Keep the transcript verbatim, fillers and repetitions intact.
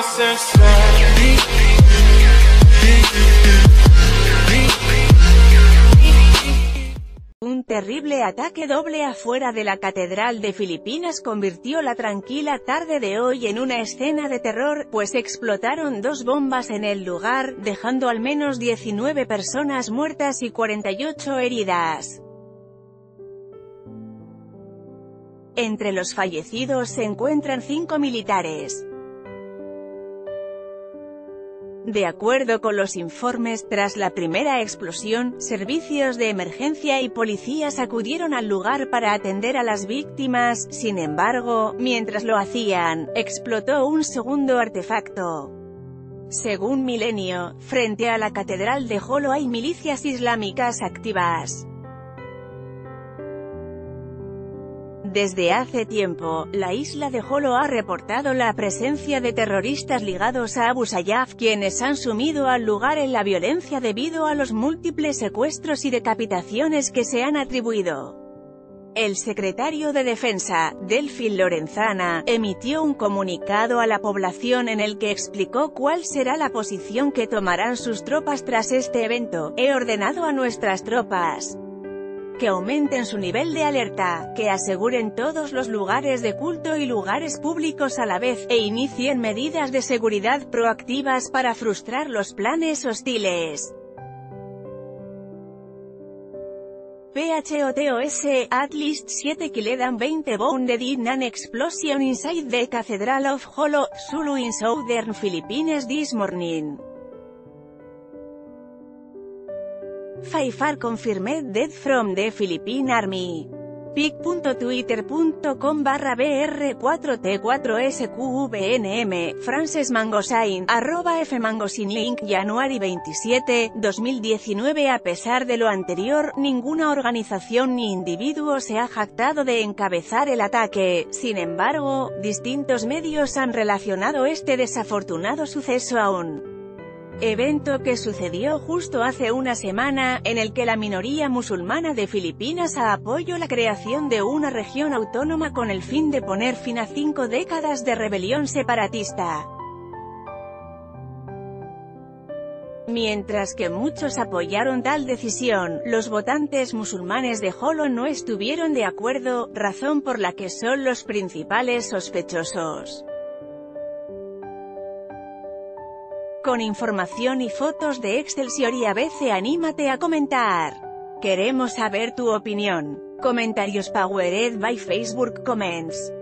Un terrible ataque doble afuera de la Catedral de Filipinas convirtió la tranquila tarde de hoy en una escena de terror, pues explotaron dos bombas en el lugar, dejando al menos diecinueve personas muertas y cuarenta y ocho heridas. Entre los fallecidos se encuentran cinco militares. De acuerdo con los informes, tras la primera explosión, servicios de emergencia y policías acudieron al lugar para atender a las víctimas. Sin embargo, mientras lo hacían, explotó un segundo artefacto. Según Milenio, frente a la Catedral de Jolo hay milicias islámicas activas. Desde hace tiempo, la isla de Jolo ha reportado la presencia de terroristas ligados a Abu Sayyaf, quienes han sumido al lugar en la violencia debido a los múltiples secuestros y decapitaciones que se han atribuido. El secretario de Defensa, Delfín Lorenzana, emitió un comunicado a la población en el que explicó cuál será la posición que tomarán sus tropas tras este evento. He ordenado a nuestras tropas que aumenten su nivel de alerta, que aseguren todos los lugares de culto y lugares públicos a la vez, e inicien medidas de seguridad proactivas para frustrar los planes hostiles. PHOTOS, at least seven killed and twenty wounded in an explosion inside the Cathedral of Jolo, Sulu in southern Philippines this morning. Five are confirmed dead from the Philippine Army. pic punto twitter punto com barra B R cuatro T cuatro S Q V N M, Frances Mangosain, arroba F Mangosin link, January veintisiete, dos mil diecinueve. A pesar de lo anterior, ninguna organización ni individuo se ha jactado de encabezar el ataque. Sin embargo, distintos medios han relacionado este desafortunado suceso a un evento que sucedió justo hace una semana, en el que la minoría musulmana de Filipinas apoyó la creación de una región autónoma con el fin de poner fin a cinco décadas de rebelión separatista. Mientras que muchos apoyaron tal decisión, los votantes musulmanes de Jolo no estuvieron de acuerdo, razón por la que son los principales sospechosos. Con información y fotos de Excelsior y A B C, anímate a comentar. Queremos saber tu opinión. Comentarios powered by Facebook Comments.